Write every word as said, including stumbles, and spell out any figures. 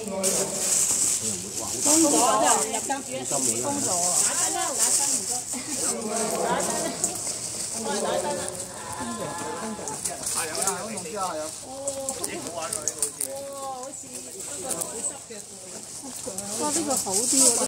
封咗就入監主封咗。打針啦，打針唔該。打針啦，我係打針啦。係啊，我唔知啊，係啊。哦，幾好玩喎呢個好似。哇，好似不過會濕嘅。哇，呢個好啲喎。